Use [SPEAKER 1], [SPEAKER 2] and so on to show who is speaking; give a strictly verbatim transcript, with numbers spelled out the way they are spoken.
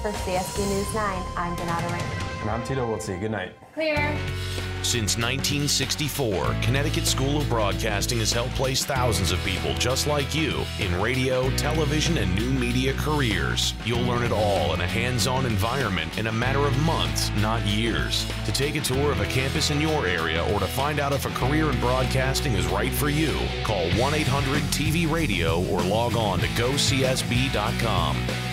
[SPEAKER 1] For C S B News nine, I'm Donata Rain.
[SPEAKER 2] And I'm Tito Wiltsey. Good night.
[SPEAKER 1] Clear.
[SPEAKER 3] Since nineteen sixty-four, Connecticut School of Broadcasting has helped place thousands of people just like you in radio, television, and new media careers. You'll learn it all in a hands-on environment in a matter of months, not years. To take a tour of a campus in your area or to find out if a career in broadcasting is right for you, call one eight hundred T V radio or log on to go C S B dot com.